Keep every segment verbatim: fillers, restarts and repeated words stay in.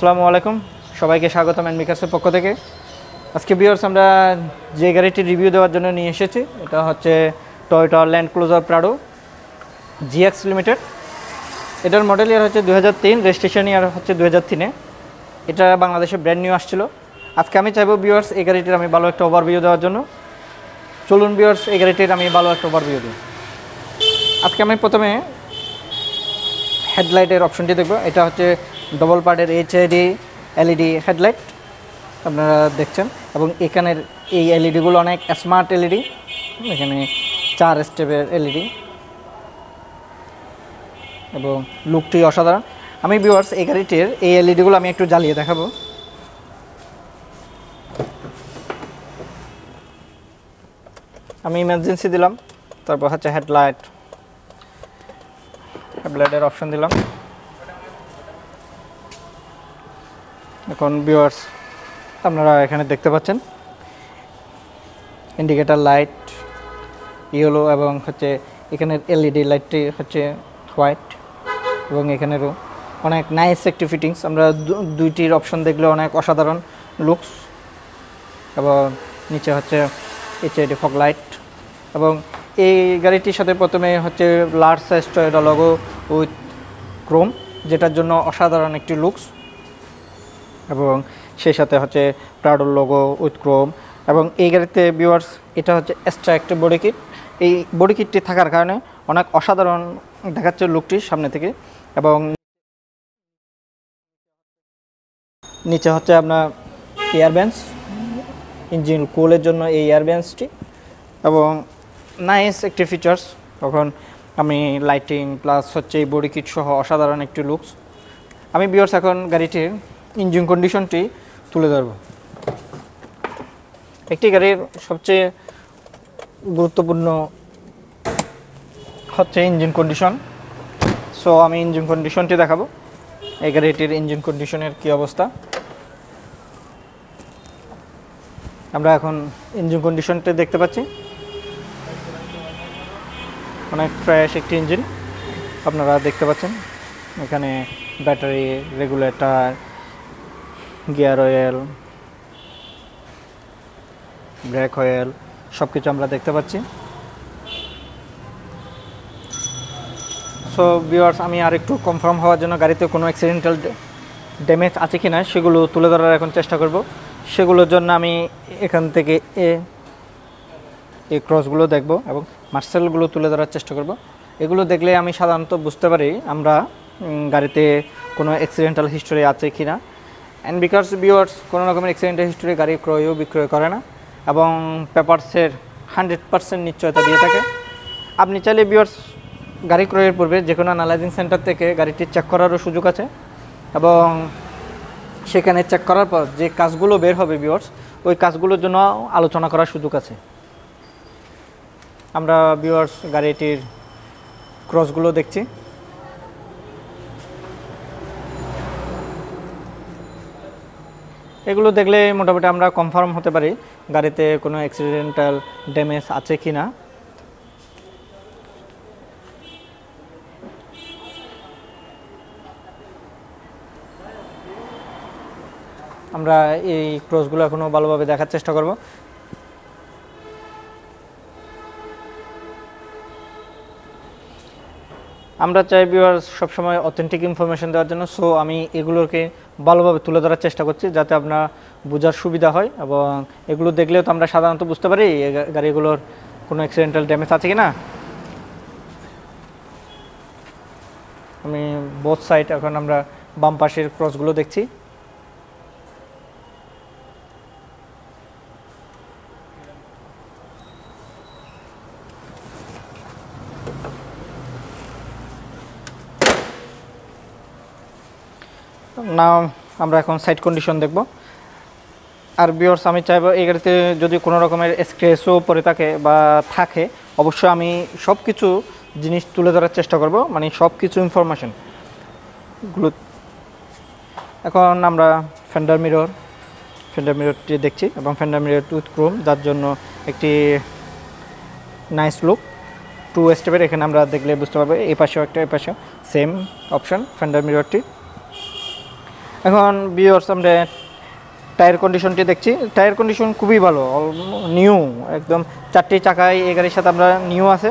আসসালামু আলাইকুম, সবাইকে স্বাগতম এনমিকাসের পক্ষ থেকে। আজকে ভিউয়ার্স আমরা যে গাড়িটির রিভিউ দেওয়ার জন্য নিয়ে এসেছি এটা হচ্ছে Toyota Land Cruiser Prado GX limited. এটার মডেল ইয়ার হচ্ছে দুই হাজার তিন, রেজিস্ট্রেশন ইয়ার হচ্ছে দুই হাজার তিনে। এটা বাংলাদেশে ব্র্যান্ড নিউ আসছিল। আজকে আমি চাইবো ভিউয়ার্স এই গাড়িটির আমি ভালো একটা ওভারভিউ দেওয়ার জন্য। চলুন ভিউয়ার্স এই গাড়িটির আমি ভালো একটা ওভারভিউ দিই। আজকে আমি প্রথমে হেডলাইটের অপশনটি দেখব। এটা হচ্ছে ডবল পার্টের এইচআইডি এলইডি হেডলাইট আপনারা দেখছেন, এবং এখানের এই এলইডিগুলো অনেক স্মার্ট এলইডি। এখানে চার স্টেপের এলইডি এবং লুকটি অসাধারণ। আমি ভিউয়ার্স এই গাড়িটির এই এলইডিগুলো আমি একটু জ্বালিয়ে দেখাবো। আমি ইমার্জেন্সি দিলাম, তারপর হচ্ছে হেডলাইট হেডলাইটের অপশন দিলাম। এখন ভিউয়ার্স আপনারা এখানে দেখতে পাচ্ছেন ইন্ডিকেটর লাইট ইয়েলো, এবং হচ্ছে এখানের এলইডি লাইটটি হচ্ছে হোয়াইট, এবং এখানেরও অনেক নাইস একটি ফিটিংস। আমরা দুইটির অপশন দেখলে অনেক অসাধারণ লুকস। এবং নিচে হচ্ছে এইচআইডি ফগ লাইট, এবং এই গাড়িটির সাথে প্রথমে হচ্ছে large size Toyota logo with chrome, যেটার জন্য অসাধারণ একটি লুকস। এবং সেই সাথে হচ্ছে প্রাডোর লোগো উইথ ক্রোম। এবং এই গাড়িতে ভিউয়ার্স এটা হচ্ছে এক্সট্রা একটি বডি কিট। এই বডি কিটটি থাকার কারণে অনেক অসাধারণ দেখাচ্ছে লুকটি সামনে থেকে। এবং নিচে হচ্ছে আপনার এয়ার বেঞ্চ, ইঞ্জিন কুলের জন্য এই এয়ার বেঞ্চটি, এবং নাইস একটি ফিচার্স। তখন আমি লাইটিং প্লাস হচ্ছে এই বডি কিট সহ অসাধারণ একটি লুকস। আমি ভিউয়ার্স এখন গাড়িটির ইঞ্জিন কন্ডিশনটি তুলে ধরব। একটি গাড়ির সবচেয়ে গুরুত্বপূর্ণ হচ্ছে ইঞ্জিন কন্ডিশন। সো আমি ইঞ্জিন কন্ডিশনটি দেখাবো, এই গাড়িটির ইঞ্জিন কন্ডিশনের কী অবস্থা। আমরা এখন ইঞ্জিন কন্ডিশনটি দেখতে পাচ্ছি, অনেক ফ্রেশ একটি ইঞ্জিন আপনারা দেখতে পাচ্ছেন। এখানে battery, regulator, gear oil, brake oil সব কিছু আমরা দেখতে পাচ্ছি। সো ভিউয়ার্স আমি আর একটু কনফার্ম হওয়ার জন্য গাড়িতে কোনো অ্যাক্সিডেন্টাল ড্যামেজ আছে কি না সেগুলো তুলে ধরার এখন চেষ্টা করব। সেগুলোর জন্য আমি এখান থেকে এ এই ক্রসগুলো দেখব এবং মার্সেলগুলো তুলে ধরার চেষ্টা করব। এগুলো দেখলে আমি সাধারণত বুঝতে পারি আমরা গাড়িতে কোনো অ্যাক্সিডেন্টাল হিস্টোরি আছে কি না। অ্যান্ড বিকজ ভিউয়ার্স কোনো রকমের অ্যাক্সিডেন্টাল হিস্টোরি গাড়ি ক্রয়ও বিক্রয় করে না, এবং পেপারসের হান্ড্রেড পার্সেন্ট নিশ্চয়তা দিয়ে থাকে। আপনি চাইলে ভিউয়ার্স গাড়ি ক্রয়ের পূর্বে যে কোনো অ্যানালাইজিং সেন্টার থেকে গাড়িটি চেক করারও সুযোগ আছে, এবং সেখানে চেক করার পর যে কাজগুলো বের হবে ভিউয়ার্স ওই কাজগুলোর জন্য আলোচনা করার সুযোগ আছে। আমরা ভিউয়ার্স গাড়িটির ক্রসগুলো দেখছি। এগুলো দেখলে মোটামুটি আমরা কনফার্ম হতে পারি গাড়িতে কোনো অ্যাক্সিডেন্টাল ড্যামেজ আছে কি না। আমরা এই ক্রসগুলো এখনও ভালোভাবে দেখার চেষ্টা করব। আমরা চাই ভিউয়ার্স সবসময় অথেন্টিক ইনফরমেশন দেওয়ার জন্য। সো আমি এগুলোকে ভালোভাবে তুলে ধরার চেষ্টা করছি যাতে আপনার বোঝার সুবিধা হয়, এবং এগুলো দেখলেও তো আমরা সাধারণত বুঝতে পারি গাড়িগুলোর কোনো অ্যাক্সিডেন্টাল ড্যামেজ আছে কি না। আমি বোথ সাইড এখন আমরা বাম পাশের ক্রসগুলো দেখছি। না আমরা এখন সাইড কন্ডিশন দেখব। আর ভিউয়ার্স আমি চাইবো এই গাড়িতে যদি কোনো রকমের স্ক্র্যাচও পড়ে থাকে বা থাকে, অবশ্যই আমি সব কিছু জিনিস তুলে ধরার চেষ্টা করব, মানে সব কিছু ইনফরমেশনগুলো। এখন আমরা ফেন্ডার মিরর ফেন্ডার মিররটি দেখছি, এবং ফেন্ডার মিরর উইথ ক্রোম, যার জন্য একটি নাইস লুক। টু স্টেপের এখানে আমরা দেখলে বুঝতে পারবো, এই পাশেও একটা এই পাশেও সেম অপশন ফেন্ডার মিররটি। এখন ভিউয়ার্স আমরা টায়ার কন্ডিশনটি দেখছি। টায়ার কন্ডিশন খুবই ভালো, নিউ একদম। চারটি চাকায় এই গাড়ির সাথে আমরা নিউ আছে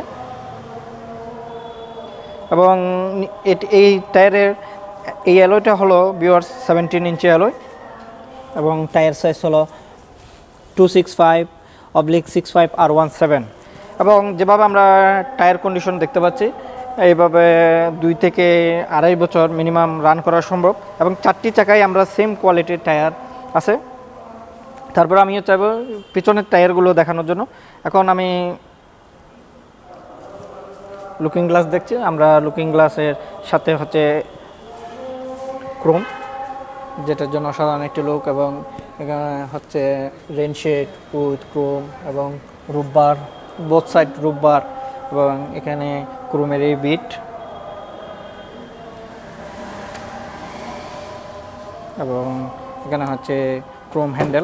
এবং এই টায়ারের এই অ্যালয়টা হলো ভিউয়ার্স সেভেন্টিন ইঞ্চি অ্যালয় এবং টায়ার সাইজ হলো two six five oblique six five R one seven. এবং যেভাবে আমরা টায়ার কন্ডিশন দেখতে পাচ্ছি এইভাবে দুই থেকে আড়াই বছর মিনিমাম রান করা সম্ভব এবং চারটি চাকায় আমরা সেম কোয়ালিটির টায়ার আছে। তারপর আমিও চাইব পিছনের টায়ারগুলো দেখানোর জন্য। এখন আমি লুকিং গ্লাস দেখছি। আমরা লুকিং গ্লাসের সাথে হচ্ছে ক্রোম, যেটার জন্য অসাধারণ একটি লুক, এবং এখানে হচ্ছে রেনশেড উইথ ক্রোম এবং রুববার, বোথ সাইড রুববার, এবং এখানে ক্রোমের এই বিট এবং এখানে হচ্ছে ক্রোম হ্যান্ডেল।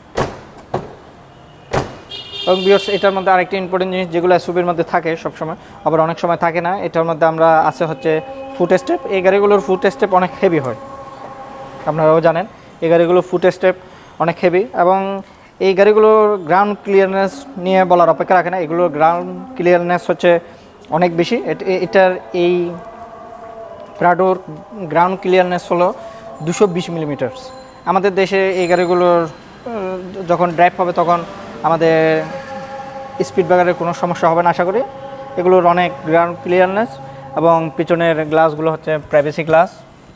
এবং ভিউয়ার্স এটার মধ্যে আরেকটি ইম্পর্টেন্ট জিনিস যেগুলো এসইউভির মধ্যে থাকে সবসময়, আবার অনেক সময় থাকে না, এটার মধ্যে আমরা আছে হচ্ছে ফুট স্টেপ। এই গাড়িগুলোর ফুট স্টেপ অনেক হেভি হয়, আপনারাও জানেন এই গাড়িগুলোর ফুট স্টেপ অনেক হেভি, এবং এই গাড়িগুলোর গ্রাউন্ড ক্লিয়ারনেস নিয়ে বলার অপেক্ষা রাখে না। এগুলোর গ্রাউন্ড ক্লিয়ারনেস হচ্ছে অনেক বেশি। এটার এই প্রাডোর গ্রাউন্ড ক্লিয়ারনেস হলো দুশো বিশ মিলিমিটার্স। আমাদের দেশে এই গাড়িগুলোর যখন ড্রাইভ হবে তখন আমাদের স্পিড ব্রেকারের কোনো সমস্যা হবে না আশা করি। এগুলোর অনেক গ্রাউন্ড ক্লিয়ারনেস, এবং পিছনের গ্লাসগুলো হচ্ছে প্রাইভেসি গ্লাস।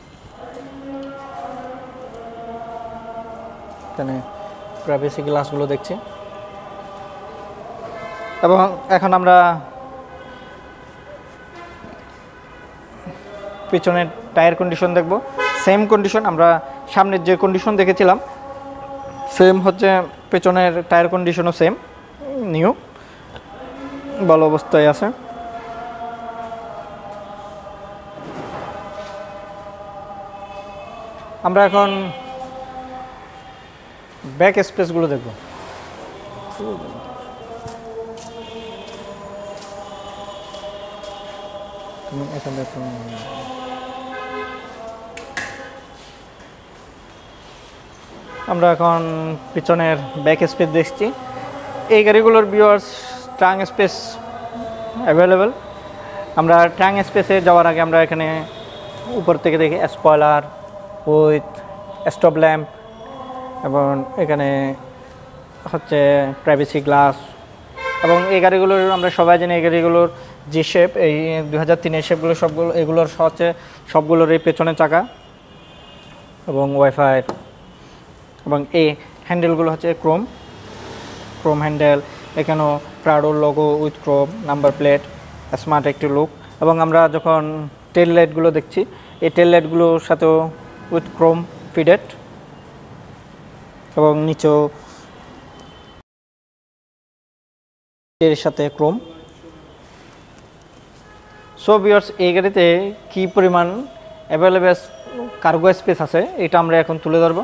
এখানে প্রাইভেসি গ্লাসগুলো দেখছি। এবং এখন আমরা পিছনের টায়ার কন্ডিশন দেখব। সেম কন্ডিশন, আমরা সামনের যে কন্ডিশন দেখেছিলাম সেম হচ্ছে পেছনের টায়ার কন্ডিশনও সেম, নিউ ভালো অবস্থায় আছে। আমরা এখন ব্যাক স্পেসগুলো দেখব। এখানে আমরা এখন পিছনের ব্যাক স্পেস দেখছি। এই গাড়িগুলোর ভিউয়ার্স ট্রাঙ্ক স্পেস অ্যাভেলেবেল। আমরা ট্রাঙ্ক স্পেসে যাওয়ার আগে আমরা এখানে উপর থেকে দেখি স্পয়লার উইথ স্টপ ল্যাম্প, এবং এখানে হচ্ছে প্রাইভেসি গ্লাস। এবং এই গাড়িগুলোর আমরা সবাই জানি এই গাড়িগুলোর যে শেপ, এই দু হাজার তিনের শেপগুলো সবগুলো এগুলোর হচ্ছে সবগুলোর এই পেছনের চাকা এবং ওয়াইফাই, এবং এই হ্যান্ডেলগুলো হচ্ছে ক্রোম ক্রোম হ্যান্ডেল। এখানেও প্রাডোর logo with chrome number plate, smart একটি লুক। এবং আমরা যখন টেল লাইটগুলো দেখছি এই টেল লাইটগুলোর সাথেও উইথ ক্রোম ফিডেড, এবং নিচেও এর সাথে ক্রোম। সো ভিউয়ার্স এই গাড়িতে কী পরিমাণ অ্যাভেলেবেল কার্গো স্পেস আছে এটা আমরা এখন তুলে ধরব।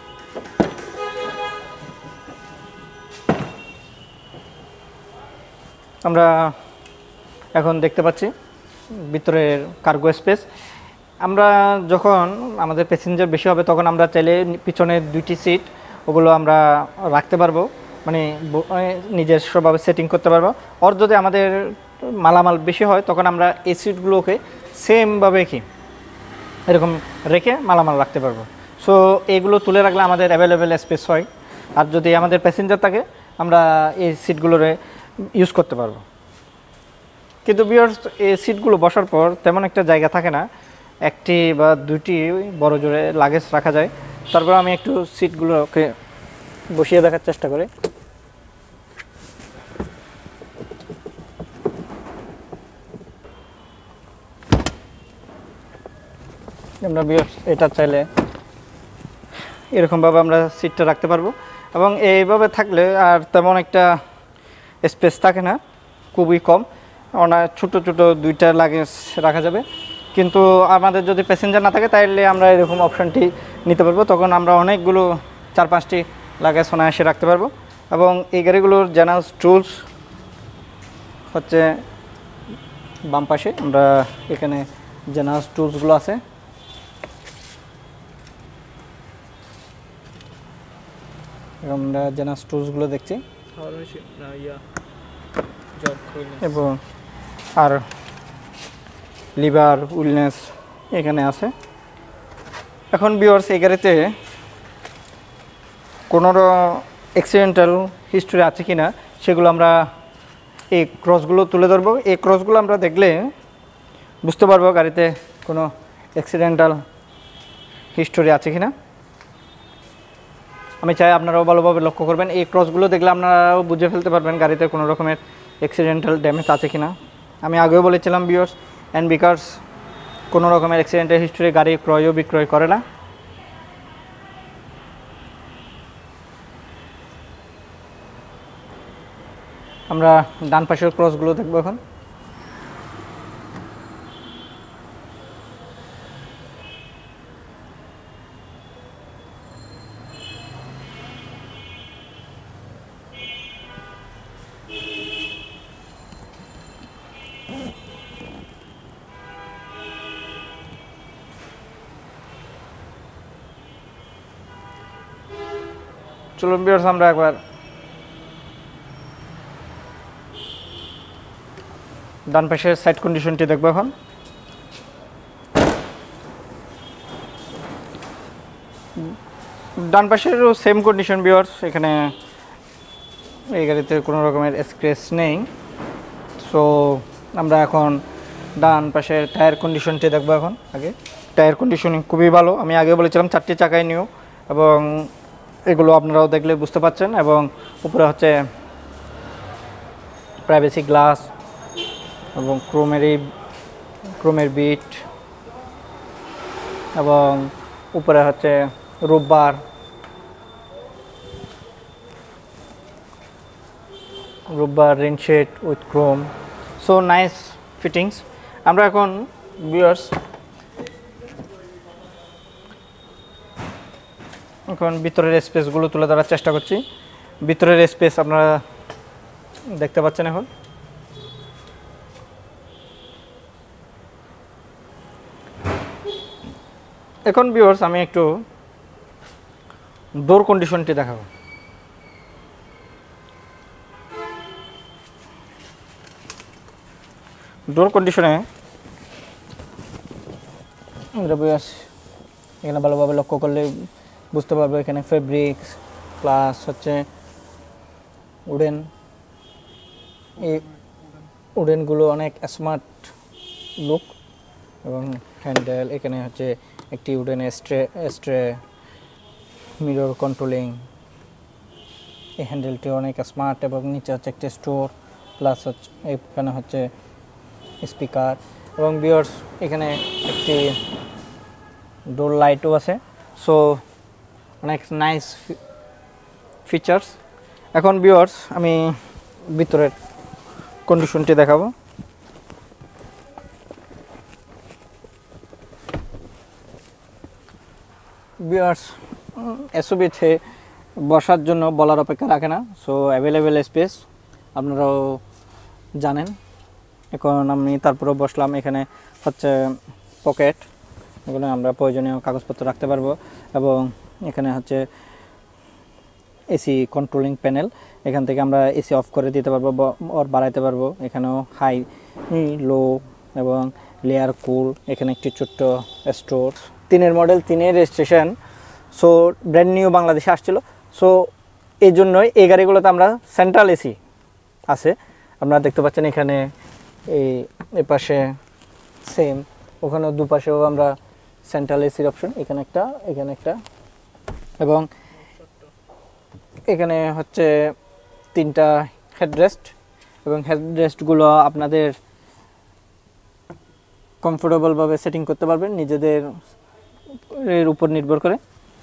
আমরা এখন দেখতে পাচ্ছি ভিতরের কার্গো স্পেস। আমরা যখন আমাদের প্যাসেঞ্জার বেশি হবে তখন আমরা চাইলে পিছনে দুইটি সিট ওগুলো আমরা রাখতে পারবো, মানে নিজস্বভাবে সেটিং করতে পারবো। আর যদি আমাদের মালামাল বেশি হয় তখন আমরা এই সিটগুলোকে সেমভাবে কি এরকম রেখে মালামাল রাখতে পারবো। সো এগুলো তুলে রাখলে আমাদের অ্যাভেলেবেল স্পেস হয়। আর যদি আমাদের প্যাসেঞ্জার থাকে আমরা এই সিটগুলোরে ইউজ করতে পারবো। কিন্তু ভিউয়ার্স এই সিটগুলো বসার পর তেমন একটা জায়গা থাকে না, একটি বা দুইটি বড় জোরে লাগেজ রাখা যায়। তারপর আমি একটু সিটগুলোকে বসিয়ে দেখার চেষ্টা করি। আমরা ভিউয়ার্স এটা চাইলে এরকমভাবে আমরা সিটটা রাখতে পারবো, এবং এইভাবে থাকলে আর তেমন একটা স্পেস থাকে না, খুবই কম। ওনার ছোটো ছোটো দুইটা লাগেজ রাখা যাবে। কিন্তু আমাদের যদি প্যাসেঞ্জার না থাকে তাহলে আমরা এরকম অপশানটি নিতে পারবো, তখন আমরা অনেকগুলো চার পাঁচটি লাগেজ অনায়াসে রাখতে পারবো। এবং এই গাড়িগুলোর জেনারেল টুলস হচ্ছে বাম পাশে, আমরা এখানে জেনারেল টুলসগুলো আছে। আমরা জেনাস টুলসগুলো দেখছি এবং আর লিভার উইলনেস এখানে আছে। এখন ভিউয়ার্স এই গাড়িতে কোনো অ্যাক্সিডেন্টাল হিস্ট্রি আছে কি না সেগুলো আমরা এই ক্রসগুলো তুলে ধরবো। এই ক্রসগুলো আমরা দেখলে বুঝতে পারবো গাড়িতে কোনো অ্যাক্সিডেন্টাল হিস্টোরি আছে কি না। আমি চাই আপনারাও ভালোভাবে লক্ষ্য করবেন, এই ক্রসগুলো দেখলে আপনারাও বুঝে ফেলতে পারবেন গাড়িতে কোনো রকমের অ্যাক্সিডেন্টাল ড্যামেজ আছে কি না। আমি আগেও বলেছিলাম ভিউয়ার্স অ্যান্ড বিকার্স কোনো রকমের অ্যাক্সিডেন্টাল হিস্টোরি গাড়ি ক্রয় ও বিক্রয় করে না। আমরা ডান পাশের ক্রসগুলো দেখবো এখন। চলুন ভিউয়ার্স আমরা একবার ডান পাশের সাইড কন্ডিশনটি দেখবো এখন। ডান পাশেরও সেম কন্ডিশন ভিউয়ার্স, এখানে এই গাড়িতে কোনো রকমের স্ক্র্যাচ নেই। সো আমরা এখন ডান পাশের টায়ার কন্ডিশনটি দেখবো এখন। আগে টায়ার কন্ডিশনিং খুবই ভালো, আমি আগে বলেছিলাম চারটি চাকায় নিউ, এবং এগুলো আপনারাও দেখলে বুঝতে পারছেন। এবং উপরে হচ্ছে প্রাইভেসি গ্লাস এবং ক্রোমেরই ক্রোমের বিট, এবং উপরে হচ্ছে roof bar roof bar rain shade with chrome. So nice fittings. আমরা এখন ভিউয়ার্স এখন ভিতরের স্পেসগুলো তুলে ধরার চেষ্টা করছি। ভিতরের স্পেস আপনারা দেখতে পাচ্ছেন এখন। এখন ভিউয়ার্স আমি একটু ডোর কন্ডিশনটি দেখাবো। ডোর কন্ডিশনে ভিউয়ার্স এখানে ভালোভাবে লক্ষ্য করলে বুঝতে পারবো এখানে ফেব্রিক্স প্লাস হচ্ছে উডেন, এই উডেনগুলো অনেক স্মার্ট লুক, এবং হ্যান্ডেল এখানে হচ্ছে একটি উডেন স্ট্রে স্ট্রে মিরর কন্ট্রোলিং, এই হ্যান্ডেলটি অনেক স্মার্ট, এবং নিচে হচ্ছে একটি স্টোর প্লাস হচ্ছে এখানে হচ্ছে স্পিকার, এবং ভিউয়ার্স এখানে একটি ডোর লাইটও আছে। সো অনেক নাইস ফিচার্স। এখন ভিউয়ার্স আমি ভিতরের কন্ডিশনটি দেখাবো। ভিউয়ার্স এসইউভিতে বসার জন্য বলার অপেক্ষা রাখে না, সো অ্যাভেলেবেল স্পেস আপনারাও জানেন। এখন আমি তারপরেও বসলাম, এখানে হচ্ছে পকেট, এগুলো আমরা প্রয়োজনীয় কাগজপত্র রাখতে পারবো, এবং এখানে হচ্ছে এসি কন্ট্রোলিং প্যানেল, এখান থেকে আমরা এসি অফ করে দিতে পারবো ওর বাড়াইতে পারবো। এখানেও হাই লো এবং লেয়ার কুল, এখানে একটি ছোট্ট স্টোর, তিনের মডেল তিনের রেজিস্ট্রেশন, সো ব্র্যান্ড নিউ বাংলাদেশে আসছিল। সো এই জন্যই এই গাড়িগুলোতে আমরা সেন্ট্রাল এসি আছে, আপনারা দেখতে পাচ্ছেন এখানে এই এপাশে সেম, ওখানেও দুপাশেও আমরা সেন্ট্রাল এসির অপশন, এখানে একটা এখানে একটা, এবং এখানে হচ্ছে তিনটা হেডরেস্ট, এবং হেডরেস্টগুলো আপনাদের কমফোর্টেবলভাবে সেটিং করতে পারবেন নিজেদের এর উপর নির্ভর করে।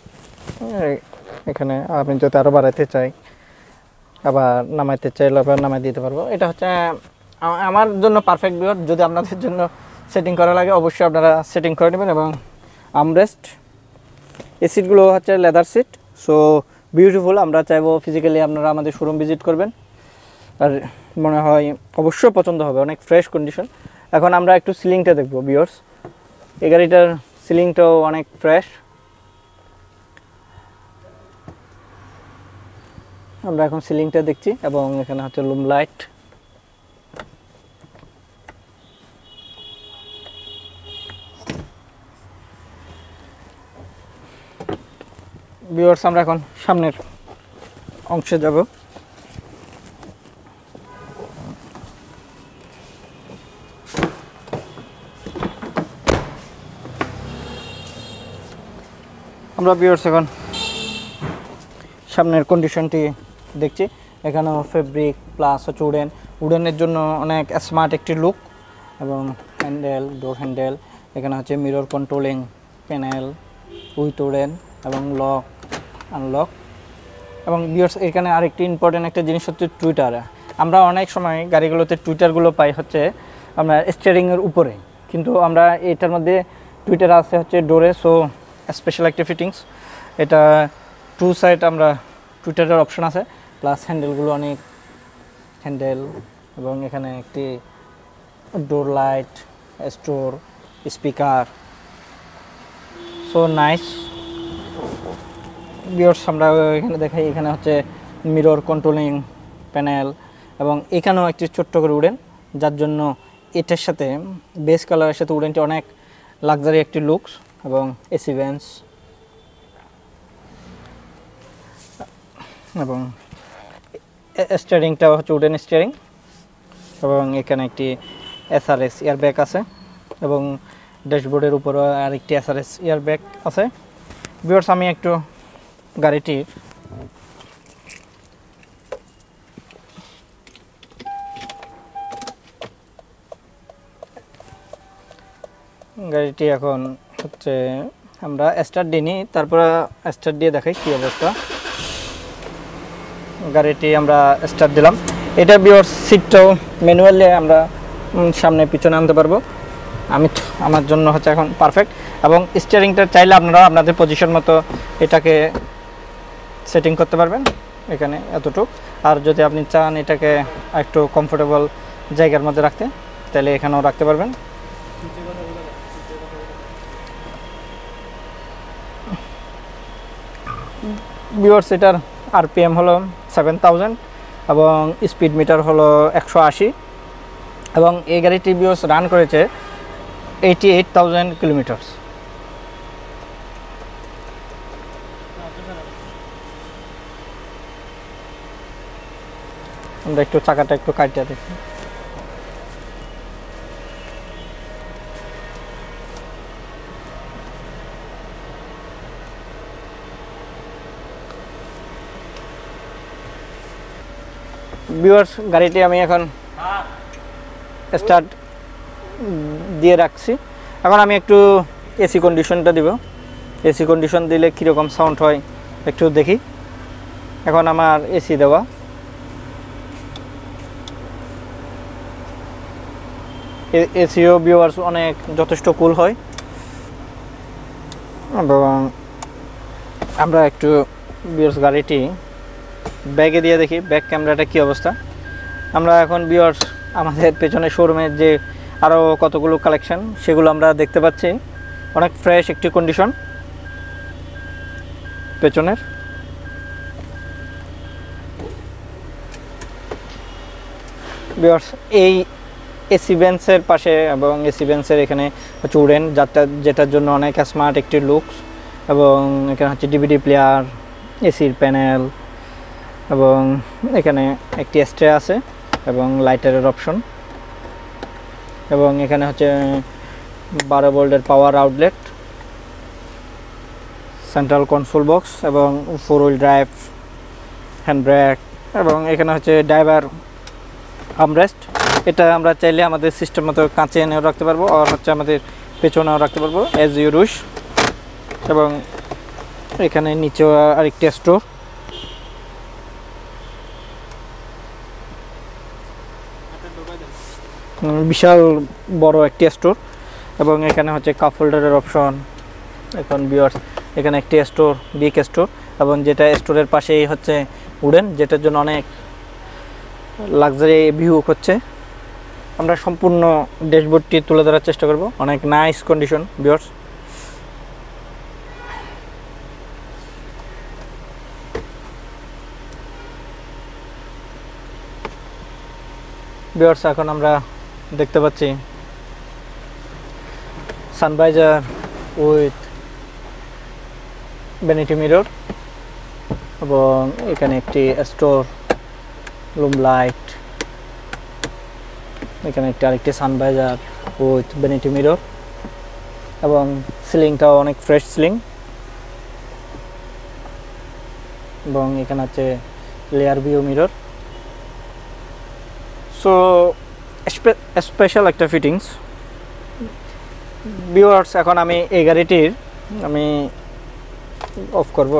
এখানে আপনি যদি আরও বাড়াইতে চাই আবার নামাইতে চাইলে আবার নামাই দিতে পারবো। এটা হচ্ছে আমার জন্য পারফেক্ট ভিউ। যদি আপনাদের জন্য সেটিং করা লাগে অবশ্যই আপনারা সেটিং করে নেবেন। এবং আমরেস্ট, এই সিটগুলো হচ্ছে লেদার সিট, সো বিউটিফুল। আমরা চাইবো ফিজিক্যালি আপনারা আমাদের শোরুম ভিজিট করবেন, আর মনে হয় অবশ্যই পছন্দ হবে, অনেক ফ্রেশ কন্ডিশন। এখন আমরা একটু সিলিংটা দেখবো ভিউয়ার্স। এই গাড়িটার সিলিংটাও অনেক ফ্রেশ, আমরা এখন সিলিংটা দেখছি এবং এখানে হচ্ছে লুম লাইট। ভিউয়ার্স আমরা এখন সামনের অংশে যাব। আমরা ভিউয়ার্স এখন সামনের কন্ডিশনটি দেখছি। এখানেও ফেব্রিক প্লাস হচ্ছে উডেন, উডেনের জন্য অনেক স্মার্ট একটি লুক এবং হ্যান্ডেল, ডোর হ্যান্ডেল, এখানে হচ্ছে mirror controlling panel with wooden এবং লক আনলক। এবং ভিউয়ার্স এখানে আরেকটি ইম্পর্টেন্ট একটা জিনিস হচ্ছে টুইটার। আমরা অনেক সময় গাড়িগুলোতে টুইটারগুলো পাই হচ্ছে আমরা স্টিয়ারিংয়ের উপরে, কিন্তু আমরা এটার মধ্যে টুইটার আছে হচ্ছে ডোরে, সো স্পেশাল একটা ফিটিংস। এটা টু সাইড আমরা টুইটারের অপশন আছে, প্লাস হ্যান্ডেলগুলো অনেক হ্যান্ডেল এবং এখানে একটি door light, store, speaker, so nice. Viewers আমরা এখানে দেখাই, এখানে হচ্ছে মিরর কন্ট্রোলিং প্যানেল এবং এখানেও একটি ছোট্ট করে উডেন, যার জন্য এটার সাথে বেস কালারের সাথে উডেনটি অনেক লাক্সারি একটি লুকস এবং এসি ভেন্টস এবং স্টিয়ারিংটাও হচ্ছে উডেন স্টিয়ারিং এবং এখানে একটি এসআরএস এয়ারব্যাগ আছে এবং ড্যাশবোর্ডের উপরও আরেকটি এসআরএস এয়ারব্যাগ আছে। ভিউয়ার্স আমি একটু গাড়িটি গাড়িটি এখন হচ্ছে আমরা স্টার্ট দিইনি, তারপরে স্টার্ট দিয়ে দেখাই কী অবস্থা। গাড়িটি আমরা স্টার্ট দিলাম। এটা ভিউয়ার্স সিটটাও ম্যানুয়ালি আমরা সামনে পিছনে আনতে পারবো। আমি আমার জন্য হচ্ছে এখন পারফেক্ট এবং স্টিয়ারিংটা চাইলে আপনারা আপনাদের পজিশন মতো এটাকে সেটিং করতে পারবেন এখানে এতটুকু। আর যদি আপনি চান এটাকে একটু কমফোর্টেবল জায়গার মধ্যে রাখতে, তাহলে এখানেও রাখতে পারবেন। ভিউয়ার্স এটার আরপিএম হলো সেভেন থাউজেন্ড এবং স্পিড মিটার হলো একশো আশি এবং এই গাড়িটি ভিউয়ার্স রান করেছে এইটি এইট থাউজেন্ড কিলোমিটার্স। আমরা একটু চাকাটা একটু কাটিয়ে দেখি। ভিউয়ার্স গাড়িটি আমি এখন স্টার্ট দিয়ে রাখছি। এখন আমি একটু এসি কন্ডিশনটা দিব। এসি কন্ডিশন দিলে কীরকম সাউন্ড হয় একটু দেখি। এখন আমার এসি দেওয়া, এসিও ভিউয়ার্স অনেক যথেষ্ট কুল হয় এবং আমরা একটু ভিউয়ার্স গাড়িটি ব্যাগে দিয়ে দেখি ব্যাক ক্যামেরাটা কী অবস্থা। আমরা এখন ভিউয়ার্স আমাদের পেছনে শোরুমের যে আরও কতগুলো কালেকশন সেগুলো আমরা দেখতে পাচ্ছি। অনেক ফ্রেশ একটি কন্ডিশন পেছনের। ভিউয়ার্স এই এসি বেঞ্চের পাশে এবং এসি বেঞ্চের এখানে হচ্ছে উডেন, যারটা যেটার জন্য অনেক স্মার্ট একটি লুকস এবং এখানে হচ্ছে ডিভিডি প্লেয়ার, এসির প্যানেল এবং এখানে একটি স্ট্রে আছে এবং লাইটারের অপশন এবং এখানে হচ্ছে বারো ভোল্টের power outlet, central console box এবং four wheel drive, hand brake এবং এখানে হচ্ছে ড্রাইভার আর্মরেস্ট। এটা আমরা চাইলে আমাদের সিস্টেম মতো কাঁচে এনেও রাখতে পারবো আর হচ্ছে আমাদের পেছনেও রাখতে পারবো অ্যাজ ইউ উইশ। এবং এখানে নিচেও আরেকটি স্টোর, বিশাল বড় একটি স্টোর এবং এখানে হচ্ছে কাপ হোল্ডারের অপশন। এখন ভিউয়ার্স এখানে একটি স্টোর, বিগ স্টোর এবং যেটা স্টোরের পাশেই হচ্ছে উডেন, যেটার জন্য অনেক লাক্সারি ভিউ হচ্ছে। আমরা সম্পূর্ণ ড্যাশবোর্ডটি তুলে ধরার চেষ্টা করব। অনেক নাইস কন্ডিশন ভিউয়ার্স। ভিউয়ার্স এখন আমরা দেখতে পাচ্ছি সানভাইজার উইথ ভ্যানিটি মিরর এবং এখানে একটি স্টোর লুম লাইট, এখানে একটি আরেকটি সানভাইজার উইথ ভ্যানিটি মিরর এবং সিলিংটাও অনেক ফ্রেশ সিলিং এবং এখানে আছে rear view mirror. So special একটা ফিটিংস ভিউয়ার্স। এখন আমি এই গাড়িটির আমি অফ করব।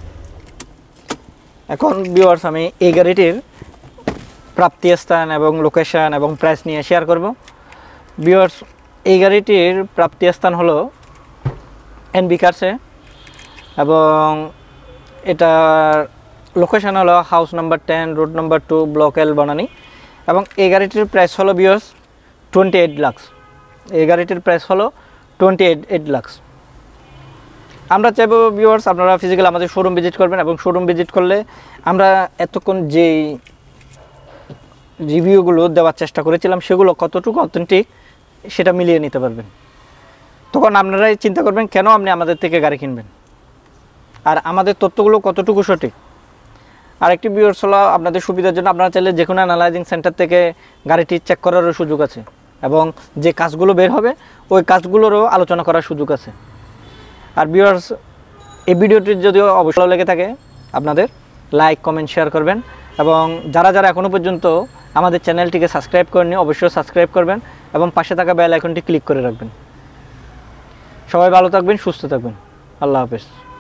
এখন ভিউয়ার্স আমি এই গাড়িটির প্রাপ্তি স্থান এবং লোকেশন এবং প্রাইস নিয়ে শেয়ার করব। ভিউয়ার্স এই গাড়িটির প্রাপ্তি স্থান হলো এনবি কার্সে এবং এটার লোকেশন হলো house number ten, road number two, block L, Banani. এবং এই গাড়িটির প্রাইস হলো ভিউয়ার্স টোয়েন্টি এইট লাক্স। এই গাড়িটির প্রাইস হলো টোয়েন্টি এইট এইট লাক্স। আমরা চাইবো ভিউয়ার্স আপনারা ফিজিক্যালি আমাদের শোরুম ভিজিট করবেন এবং শোরুম ভিজিট করলে আমরা এতক্ষণ যেই রিভিউগুলো দেওয়ার চেষ্টা করেছিলাম সেগুলো কতটুকু অথেন্টিক সেটা মিলিয়ে নিতে পারবেন। তখন আপনারাই চিন্তা করবেন কেন আপনি আমাদের থেকে গাড়ি কিনবেন আর আমাদের তথ্যগুলো কতটুকু সঠিক। আরেকটি ভিউয়ার্স হলো আপনাদের সুবিধার জন্য আপনারা চাইলে যে কোনো অ্যানালাইজিং সেন্টার থেকে গাড়িটি চেক করারও সুযোগ আছে এবং যে কাজগুলো বের হবে ওই কাজগুলোরও আলোচনা করার সুযোগ আছে। আর ভিউয়ার্স এই ভিডিওটি যদিও অবশ্যই ভালো লেগে থাকে আপনাদের লাইক কমেন্ট শেয়ার করবেন এবং যারা যারা এখনও পর্যন্ত আমাদের চ্যানেলটিকে সাবস্ক্রাইব করেননি অবশ্যই সাবস্ক্রাইব করবেন এবং পাশে থাকা বেল আইকনটি ক্লিক করে রাখবেন। সবাই ভালো থাকবেন, সুস্থ থাকবেন। আল্লাহ হাফেজ।